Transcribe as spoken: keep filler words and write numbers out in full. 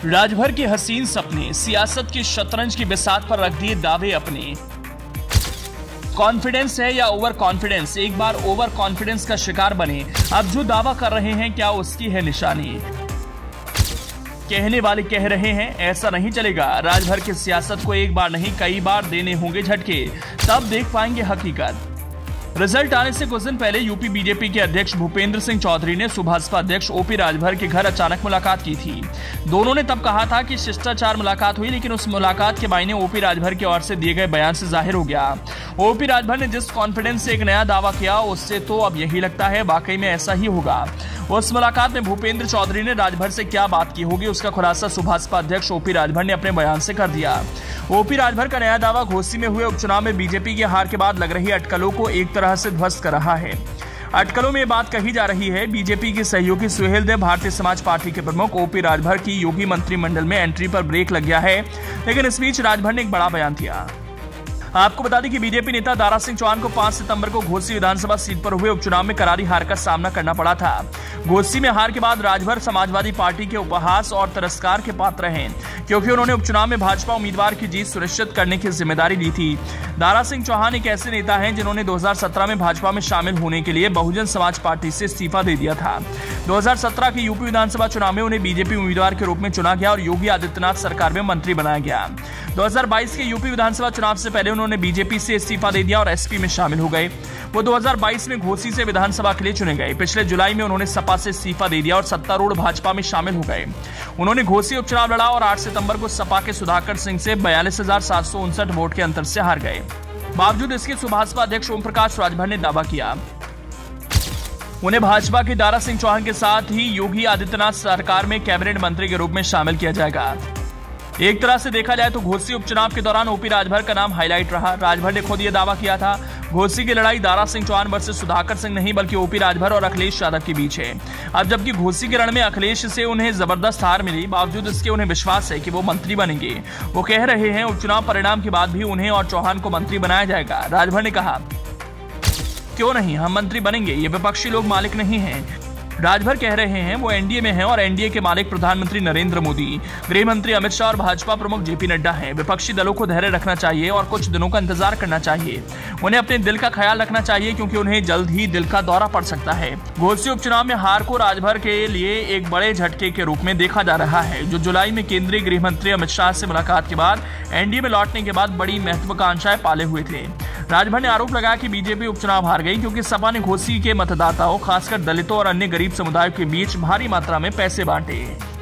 राजभर के हसीन सपने, सियासत की शतरंज की बिसात पर रख दिए दावे अपने। कॉन्फिडेंस है या ओवर कॉन्फिडेंस, एक बार ओवर कॉन्फिडेंस का शिकार बने। अब जो दावा कर रहे हैं क्या उसकी है निशानी? कहने वाले कह रहे हैं ऐसा नहीं चलेगा, राजभर की सियासत को एक बार नहीं कई बार देने होंगे झटके, तब देख पाएंगे हकीकत। रिजल्ट आने से कुछ दिन पहले यूपी बीजेपी के अध्यक्ष भूपेंद्र सिंह चौधरी ने सुभाषपा अध्यक्ष ओपी राजभर के घर अचानक मुलाकात की थी। दोनों ने तब कहा था कि शिष्टाचार मुलाकात हुई, लेकिन उस मुलाकात के मायने ओपी राजभर की ओर से दिए गए बयान से जाहिर हो गया। ओपी राजभर ने जिस कॉन्फिडेंस से एक नया दावा किया, उससे तो अब यही लगता है वाकई में ऐसा ही होगा। उस मुलाकात में भूपेंद्र चौधरी ने राजभर से क्या बात की होगी, उसका खुलासा सुभाषपा अध्यक्ष ओपी राजभर ने अपने बयान से कर दिया। ओपी राजभर का नया दावा घोसी में हुए उपचुनाव में बीजेपी की हार के बाद लग रही अटकलों को एक तरह से ध्वस्त कर रहा है। अटकलों में बात कही जा रही है, बीजेपी की सहयोगी सुहेल ने भारतीय समाज पार्टी के प्रमुख ओपी राजभर की योगी मंत्रिमंडल में एंट्री पर ब्रेक लग गया है, लेकिन इस बीच राजभर ने एक बड़ा बयान दिया। आपको बता दें कि बीजेपी नेता दारा सिंह चौहान को पांच सितंबर को घोसी विधानसभा सीट पर हुए उपचुनाव में करारी हार का सामना करना पड़ा था। घोसी में हार के बाद राजभर समाजवादी पार्टी के उपहास और तिरस्कार के पात्र हैं, क्योंकि उन्होंने उपचुनाव में भाजपा उम्मीदवार की जीत सुनिश्चित करने की जिम्मेदारी ली थी। दारा सिंह चौहान एक ऐसे नेता हैं जिन्होंने दो हज़ार सत्रह में भाजपा में शामिल होने के लिए बहुजन समाज पार्टी से इस्तीफा दे दिया था। दो हज़ार सत्रह के यूपी विधानसभा चुनाव में उन्हें बीजेपी उम्मीदवार के रूप में चुना गया और योगी आदित्यनाथ सरकार में मंत्री बनाया गया। दो हज़ार बाईस के यूपी विधानसभा चुनाव से पहले उन्होंने बीजेपी से इस्तीफा दे दिया और एसपी में शामिल हो गए। वो दो हज़ार बाईस में घोसी से विधानसभा के लिए चुने गए। पिछले जुलाई में उन्होंने सपा से इस्तीफा दे दिया और सत्तारूढ़ भाजपा में शामिल हो गए। उन्होंने घोसी उपचुनाव लड़ा और आठ सितंबर को सपा के सुधाकर सिंह से बयालीस हजार सात सौ उनसठ वोट के अंतर से हार गए। बावजूद इसके सुभाषपा अध्यक्ष ओम प्रकाश राजभर ने दावा किया उन्हें भाजपा के दारा सिंह चौहान के साथ ही योगी आदित्यनाथ सरकार में कैबिनेट मंत्री के रूप में शामिल किया जाएगा। एक तरह से देखा जाए तो घोसी उपचुनाव के दौरान ओपी राजभर का नाम हाईलाइट रहा। राजभर ने खुद ये दावा किया था, घोसी की लड़ाई दारा सिंह चौहान वर्सेस सुधाकर सिंह नहीं बल्कि ओपी राजभर और अखिलेश यादव के बीच है। अब जबकि घोसी के रण में अखिलेश से उन्हें जबरदस्त हार मिली, बावजूद इसके उन्हें विश्वास है कि वो मंत्री बनेंगे। वो कह रहे हैं उपचुनाव परिणाम के बाद भी उन्हें और चौहान को मंत्री बनाया जाएगा। राजभर ने कहा, क्यों नहीं, हम मंत्री बनेंगे, ये विपक्षी लोग मालिक नहीं हैं। राजभर कह रहे हैं वो एनडीए में हैं और एनडीए के मालिक प्रधानमंत्री नरेंद्र मोदी, गृह मंत्री अमित शाह और भाजपा प्रमुख जेपी नड्डा हैं। विपक्षी दलों को धैर्य रखना चाहिए और कुछ दिनों का इंतजार करना चाहिए। उन्हें अपने दिल का ख्याल रखना चाहिए, क्योंकि उन्हें जल्द ही दिल का दौरा पड़ सकता है। घोसी उपचुनाव में हार को राजभर के लिए एक बड़े झटके के रूप में देखा जा रहा है, जो जुलाई में केंद्रीय गृह मंत्री अमित शाह से मुलाकात के बाद एनडीए में लौटने के बाद बड़ी महत्वाकांक्षाएं पाले हुए थे। राजभर ने आरोप लगाया कि बीजेपी उपचुनाव हार गई क्योंकि सपा ने घोसी के मतदाताओं, खासकर दलितों और अन्य गरीब समुदायों के बीच भारी मात्रा में पैसे बांटे।